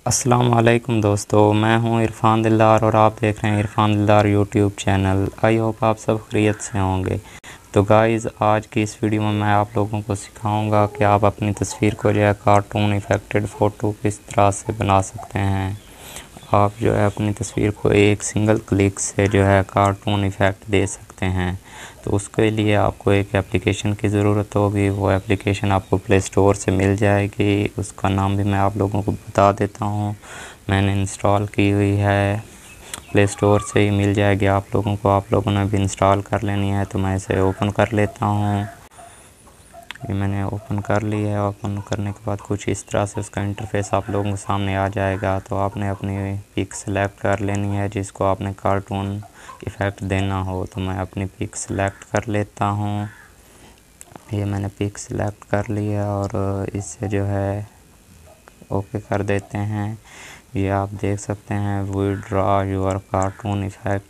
अस्सलाम वालेकुम दोस्तों, मैं हूं इरफ़ान दिलदार और आप देख रहे हैं इरफ़ान दिलदार यूट्यूब चैनल। आई होप आप सब खैरियत से होंगे। तो गाइज़, आज की इस वीडियो में मैं आप लोगों को सिखाऊंगा कि आप अपनी तस्वीर को जो है कार्टून इफ़ेक्टेड फ़ोटो किस तरह से बना सकते हैं। आप जो है अपनी तस्वीर को एक सिंगल क्लिक से जो है कार्टून इफ़ेक्ट दे सकते हैं। तो उसके लिए आपको एक एप्लीकेशन की ज़रूरत होगी। वो एप्लीकेशन आपको प्ले स्टोर से मिल जाएगी। उसका नाम भी मैं आप लोगों को बता देता हूँ। मैंने इंस्टॉल की हुई है, प्ले स्टोर से ही मिल जाएगी आप लोगों को। आप लोगों ने भी इंस्टॉल कर लेनी है। तो मैं इसे ओपन कर लेता हूँ। ये मैंने ओपन कर ली है। ओपन करने के बाद कुछ इस तरह से उसका इंटरफेस आप लोगों के सामने आ जाएगा। तो आपने अपनी पिक सेलेक्ट कर लेनी है जिसको आपने कार्टून इफ़ेक्ट देना हो। तो मैं अपनी पिक सेलेक्ट कर लेता हूँ। ये मैंने पिक सेलेक्ट कर लिया और इससे जो है ओके कर देते हैं। ये आप देख सकते हैं, we draw your cartoon effect.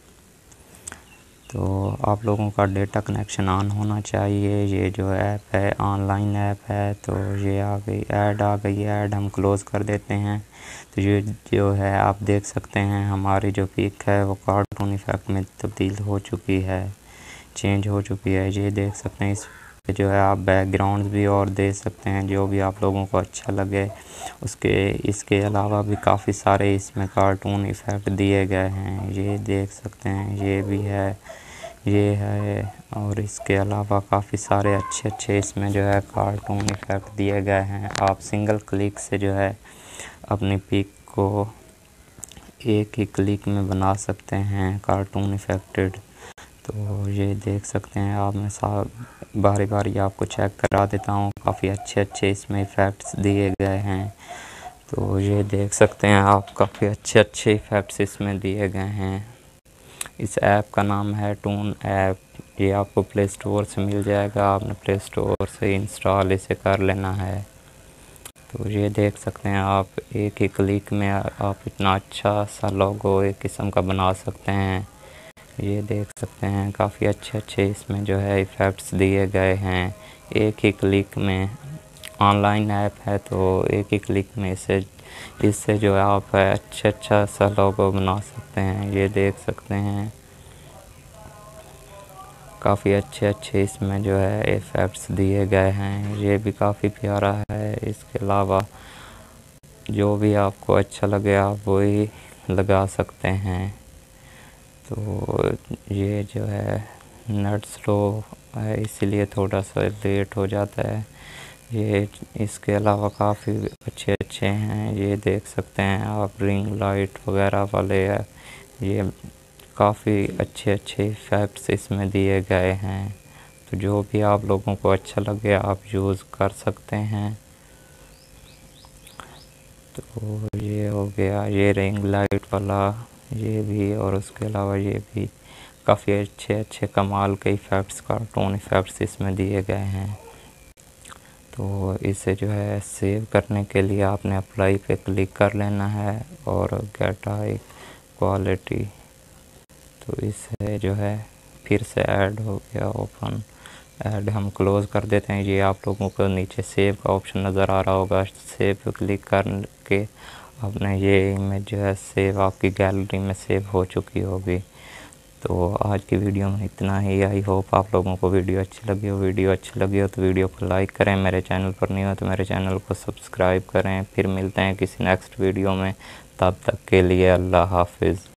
तो आप लोगों का डेटा कनेक्शन ऑन होना चाहिए। ये जो ऐप है ऑनलाइन ऐप है। तो ये आ गई ऐड, आ गई ऐड, हम क्लोज़ कर देते हैं। तो ये जो है आप देख सकते हैं हमारी जो पिक है वो कार्टून इफ़ेक्ट में तब्दील हो चुकी है, चेंज हो चुकी है। ये देख सकते हैं। इस जो है आप बैकग्राउंड भी और दे सकते हैं जो भी आप लोगों को अच्छा लगे। इसके अलावा भी काफ़ी सारे इसमें कार्टून इफ़ेक्ट दिए गए हैं। ये देख सकते हैं, ये भी है, ये है। और इसके अलावा काफ़ी सारे अच्छे इसमें जो है कार्टून इफ़ेक्ट दिए गए हैं। आप सिंगल क्लिक से जो है अपनी पिक को एक ही क्लिक में बना सकते हैं कार्टून इफ़ेक्टेड। तो ये देख सकते हैं आप। मैं बारी बारी आपको चेक करा देता हूँ। काफ़ी अच्छे इसमें इफ़ेक्ट्स दिए गए हैं। तो ये देख सकते हैं आप, काफ़ी अच्छे इफ़ेक्ट्स इसमें दिए गए हैं। इस ऐप का नाम है टून ऐप। ये आपको प्ले स्टोर से मिल जाएगा। आपने प्ले स्टोर से इंस्टॉल इसे कर लेना है। तो ये देख सकते हैं आप, एक ही क्लिक में आप इतना अच्छा सा लोगो एक किस्म का बना सकते हैं। ये देख सकते हैं काफ़ी अच्छे इसमें जो है इफ़ेक्ट्स दिए गए हैं। एक ही क्लिक में, ऑनलाइन ऐप है तो एक ही क्लिक में इससे जो है आप अच्छा सा लोगो बना सकते हैं। ये देख सकते हैं काफ़ी अच्छे इसमें जो है इफ़ेक्ट्स दिए गए हैं। ये भी काफ़ी प्यारा है। इसके अलावा जो भी आपको अच्छा लगे आप वही लगा सकते हैं। तो ये जो है नेट स्लो है इसीलिए थोड़ा सा लेट हो जाता है। ये इसके अलावा काफ़ी अच्छे हैं। ये देख सकते हैं आप, रिंग लाइट वगैरह वाले है। ये काफ़ी अच्छे इफ़ेक्ट्स इसमें दिए गए हैं। तो जो भी आप लोगों को अच्छा लगे आप यूज़ कर सकते हैं। तो ये हो गया, ये रिंग लाइट वाला, ये भी, और उसके अलावा ये भी काफ़ी अच्छे कमाल के इफ़ेक्ट्स, कार्टून इफ़ेक्ट्स इसमें दिए गए हैं। तो इसे जो है सेव करने के लिए आपने अप्लाई पे क्लिक कर लेना है और गेट हाई क्वालिटी। तो इससे जो है फिर से ऐड हो गया, ओपन ऐड हम क्लोज़ कर देते हैं। ये आप लोगों को नीचे सेव का ऑप्शन नज़र आ रहा होगा। सेव पे क्लिक करके आपने ये इमेज जो है सेव आपकी गैलरी में सेव हो चुकी होगी। तो आज की वीडियो में इतना ही। आई होप आप लोगों को वीडियो अच्छी लगी हो। वीडियो अच्छी लगी हो तो वीडियो को लाइक करें। मेरे चैनल पर नहीं हो तो मेरे चैनल को सब्सक्राइब करें। फिर मिलते हैं किसी नेक्स्ट वीडियो में। तब तक के लिए अल्लाह हाफिज़।